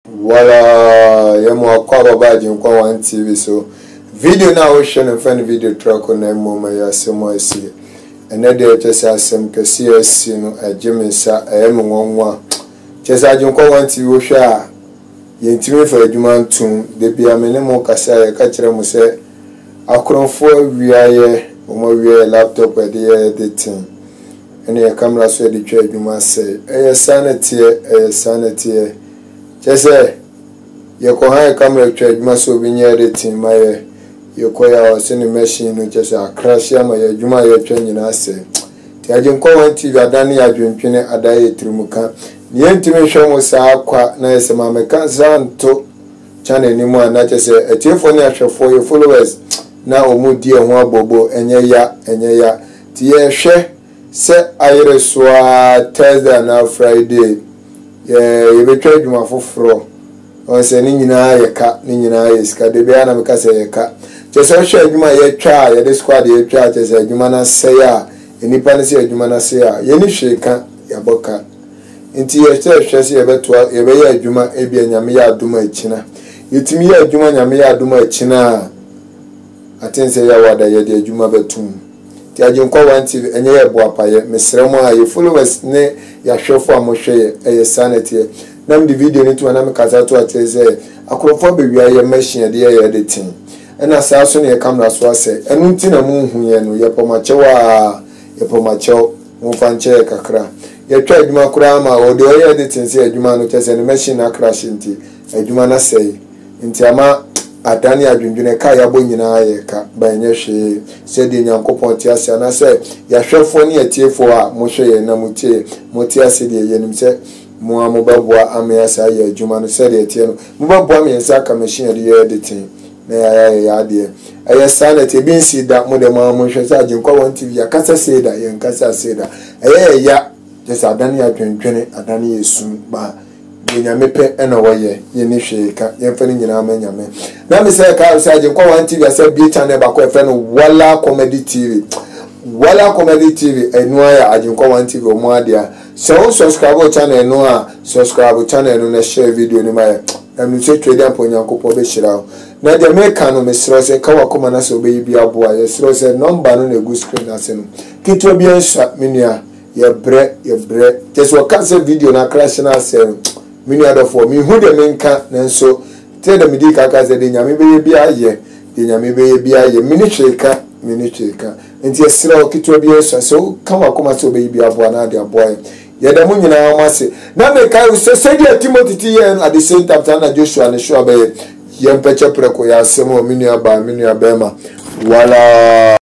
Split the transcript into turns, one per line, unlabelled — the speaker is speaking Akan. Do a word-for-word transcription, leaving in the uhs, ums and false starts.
Wala yemo kwa baba jinkwa one T V so video na wo hwe no fan video track na moma ya semo asi ene de chese asem kesi asi no ajemensa ayem nwanwa chese jinkwa one T V wo hwe a yentimi fa adwuma ntum de bia mene mo kasa ya ka kire mo se akronfo wiaye omo wiaye laptop e de editing ene ya camera so de twa adwuma se eye sanity eye sanity Chese yeko ha camera charge maso bi nya editing maye yeko ya waseni machine no chese a crash ya ma ya dwuma ya twa nyina se ti aje nko one T V adani ya dwentwene adaye trimuka ni entime hwemo sa akwa na yese ma meka zanto channel ni mu ana chese etiefo ni ahwefo ye followers na omudi ho abobo enye ya enye ya ti ye hwe se ayire so Thursday na Friday ye betwa adwuma foforo o se ni nyina ye ka ni nyina ye ska de bia na meka se ye ka che se hwe adwuma ye twa ye de squad ye twa che se adwuma na se ya enipa ne se adwuma na se ya ye ni hwe ka ya boka nti ye se hwe se ye betwa ye be ye adwuma e bia nyame ya aduma akina yetimi ye adwuma nyame ya aduma akina atense ya wada ye de adwuma betum ti ajenkwa one T V enye ye boapa ye mesremo ha ye followers ne ya hwefo amohwe ye sanity nam di video ni to na me kasa to ateze akrofo be wia ye machine de ye editing ena saa so ne camera so ase enu nti na mu hu ye no ye pomachewa ye pomachew mu fanche kakra ye twa adwuma kura ma o de ye editing se adwuma no chese ne machine na crash nti adwuma na sei nti ama adani adwundwene ka ya bo nyina ye ka ba nye hwe se de nyankopon ti ase na se ya hwefo ne atiefo a mo hwe ye na mutie mo ti ase de ye nim se mo amobabua amya sa ya adwuma no se de atie no mo babua me nsa ka machine de ye editing na ya ya ya de aye sanity bi nsi da mo de mo mo hwe sa ajinkwa one T V ya kasa se da ye nkasa se da aye ya just adani adwundwene adani yesu ba nyame pe ena woye ye ni hwe ka ye mfa ni nyina ma nyame na me say ka say ajinkwa one T V asa bi channel ba ko efe no wala comedy T V wala comedy T V enu aya ajinkwa one T V o mo adia so subscribe channel no a subscribe channel no na share video ni ma na me say trade am ponyankopon be shira na de me ka no me sro say ka wakoma na so be yi bia boa ye sro say number no na go screen ase no kitwa bia nsa menua ye bre ye bre just waka say video na crash na ase mini adofo mi hu de menka nanso te de midi kaka ze de nyame be bia ye de nyame be bia ye mini cheka mini cheka enti esira okitwa bia so so kama koma so be bia boa na de aboa ye de mu nyina amase na me kai so se de Timothy ti ye at the same time na Joshua ne sure be ye mpeche preko ya semo mini aba mini abema wala